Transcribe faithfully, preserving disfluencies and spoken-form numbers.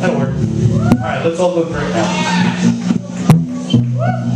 That'll work. Alright, let's all go through it now.